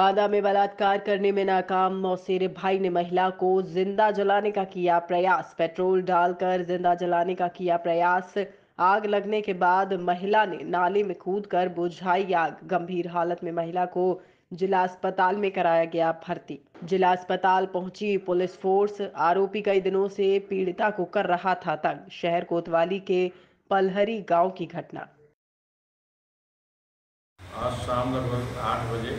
बांदा में बलात्कार करने में नाकाम मौसेरे भाई ने महिला को जिंदा जलाने का किया प्रयास। पेट्रोल डालकर जिंदा जलाने का किया प्रयास। आग लगने के बाद महिला ने नाले में कूदकर बुझाई आग। गंभीर हालत में महिला को जिला अस्पताल में कराया गया भर्ती। जिला अस्पताल पहुंची पुलिस फोर्स। आरोपी कई दिनों से पीड़िता को कर रहा था तंग। शहर कोतवाली के पलहरी गांव की घटना। आज शाम लगभग 8 बजे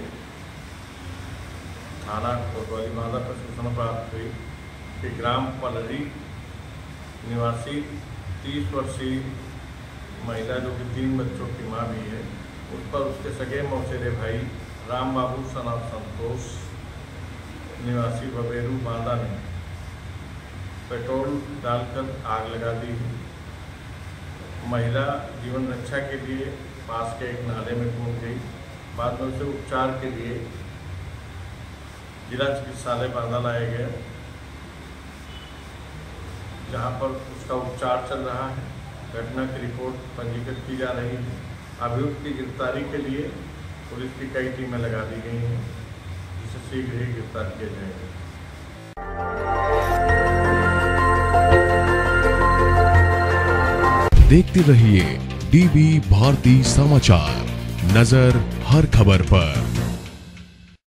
थाना कोतवाली बांदा पर सूचना प्राप्त हुई कि ग्राम पलहरी निवासी 30 वर्षीय महिला जो कि 3 बच्चों की मां भी है, उस पर उसके सगे मौसेरे भाई राम बाबू सना संतोष निवासी बबेरू बांदा ने पेट्रोल डालकर आग लगा दी। महिला जीवन रक्षा के लिए पास के एक नाले में कूद गई। बाद में उसे उपचार के लिए जिला चिकित्सालय बांदा लाया गया, जहां पर उसका उपचार चल रहा है। घटना की रिपोर्ट पंजीकृत की जा रही है। अभियुक्त की गिरफ्तारी के लिए पुलिस की कई टीमें लगा दी गई हैं, जिसे शीघ्र ही गिरफ्तार किया जाएगा। देखते रहिए डीबी भारती समाचार, नजर हर खबर पर।